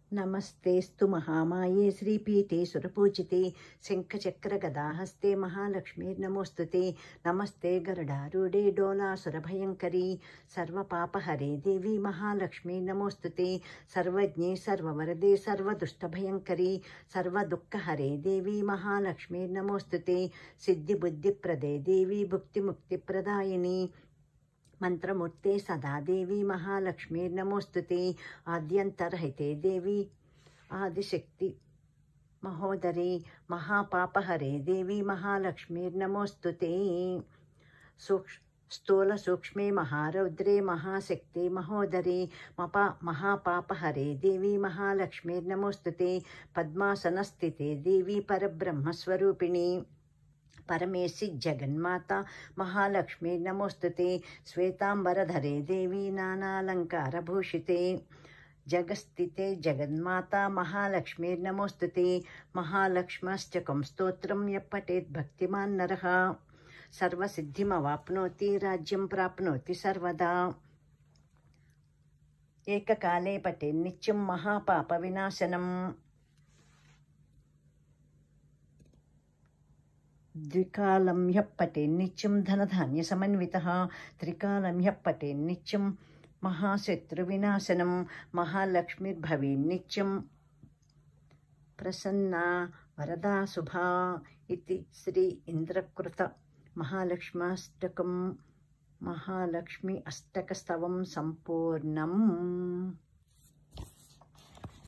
नमस्तेस्तु महामाये श्रीपीठे सुरपूजिते शङ्खचक्रगदाहस्ते महालक्ष्मीर्नमोऽस्तुते। नमस्ते गरुडारूढे डोलासुरभयङ्करी सर्वपापहरे देवी महालक्ष्मी नमोऽस्तुते। सर्वज्ञे सर्ववरदे सर्वदुष्टभयङ्करी सर्वदुःखहरे देवी महालक्ष्मी नमोऽस्तुते। सिद्धिबुद्धिप्रदे देवी भुक्तिमुक्तिप्रदायिनी मंत्रमूर्ते सदा देवी महालक्ष्मी नमोस्तुते। आद्यंतरहिते देवी आदिशक्ति महोदरी महापापहरे देवी महालक्ष्मी नमोस्तुते। स्थूल सूक्ष्मे महारौद्रे महाशक्ति महोदरी महापापहरे देवी महालक्ष्मी नमोस्तुते। पद्मासनस्थिते देवी परब्रह्मस्वरूपिणी परमेशि जगन्माता महालक्ष्मी नमोस्तुते। श्वेतांबरधरे देवी नानालंकारभूषिते जगस्थिते जगन्माता महालक्ष्मी नमोस्तुते। महालक्ष्म्यष्टकं स्तोत्रं यः पठेत् भक्तिमान् नरः सर्वसिद्धिमवाप्नोति राज्यं प्राप्नोति सर्वदा। एककाले पठेत् नित्यं महापापविनाशनम्। द्विकालं ह्यः पठेत् नित्यं धनधान्यसमन्वितः। त्रिकालं ह्यः पठेत् नित्यं महाशत्रुविनाशनं। महालक्ष्मीर्भवेत् नित्यं प्रसन्ना वरदा शुभा इति श्री इन्द्रकृत महालक्ष्म्याष्टकं महालक्ष्मी अष्टकस्तवं सम्पूर्णम्।